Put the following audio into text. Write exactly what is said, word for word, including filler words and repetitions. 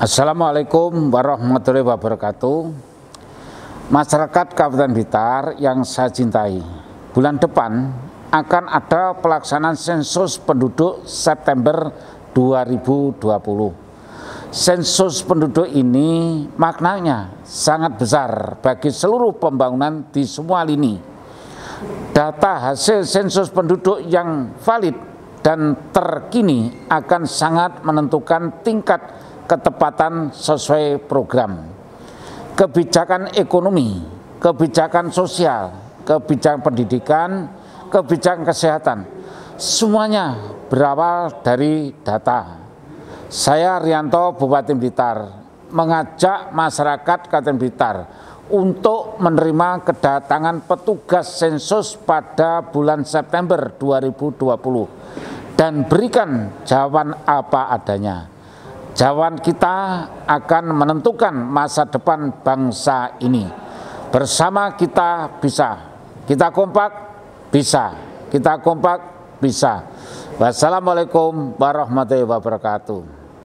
Assalamualaikum warahmatullahi wabarakatuh. Masyarakat Kabupaten Blitar yang saya cintai, bulan depan akan ada pelaksanaan sensus penduduk September dua ribu dua puluh. Sensus penduduk ini maknanya sangat besar bagi seluruh pembangunan di semua lini. Data hasil sensus penduduk yang valid dan terkini akan sangat menentukan tingkat ketepatan sesuai program, kebijakan ekonomi, kebijakan sosial, kebijakan pendidikan, kebijakan kesehatan. Semuanya berawal dari data. Saya Rianto, Bupati Blitar, mengajak masyarakat Kabupaten Blitar untuk menerima kedatangan petugas sensus pada bulan September dua ribu dua puluh dan berikan jawaban apa adanya. Jawaban kita akan menentukan masa depan bangsa ini. Bersama kita bisa, kita kompak bisa, kita kompak bisa. Wassalamualaikum warahmatullahi wabarakatuh.